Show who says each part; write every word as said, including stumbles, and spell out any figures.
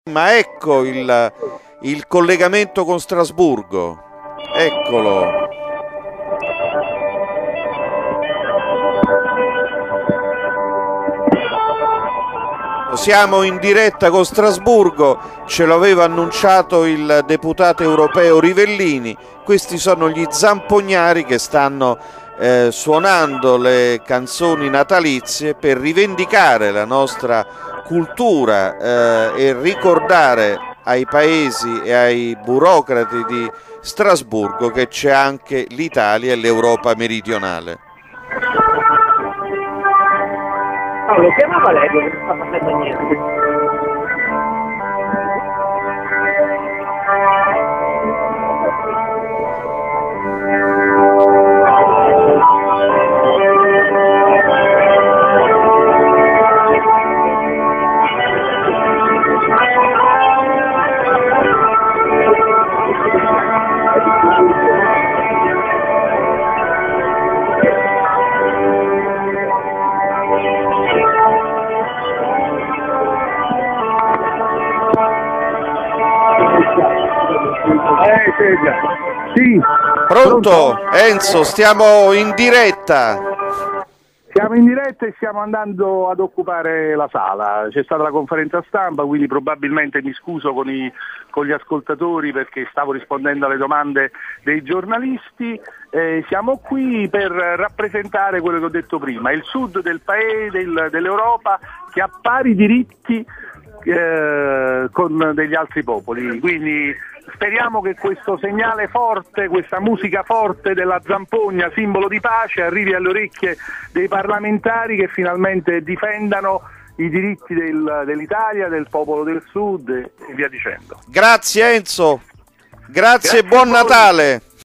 Speaker 1: Ma ecco il, il collegamento con Strasburgo, eccolo. Siamo in diretta con Strasburgo, ce l'aveva annunciato il deputato europeo Rivellini. Questi sono gli zampognari che stanno eh, suonando le canzoni natalizie per rivendicare la nostra cultura eh, e ricordare ai paesi e ai burocrati di Strasburgo che c'è anche l'Italia e l'Europa meridionale.
Speaker 2: Oh, lo chiamava lei che non sta facendo niente.
Speaker 3: Sì.
Speaker 1: Pronto? Pronto? Enzo, stiamo in diretta.
Speaker 3: Siamo in diretta e stiamo andando ad occupare la sala. C'è stata la conferenza stampa, quindi probabilmente mi scuso con, i, con gli ascoltatori perché stavo rispondendo alle domande dei giornalisti. Eh, siamo qui per rappresentare quello che ho detto prima, il sud del paese, del, dell'Europa che ha pari diritti eh, con degli altri popoli. Quindi speriamo che questo segnale forte, questa musica forte della zampogna, simbolo di pace, arrivi alle orecchie dei parlamentari che finalmente difendano i diritti del, dell'Italia, del popolo del Sud e via dicendo.
Speaker 1: Grazie Enzo, grazie, grazie e buon Natale.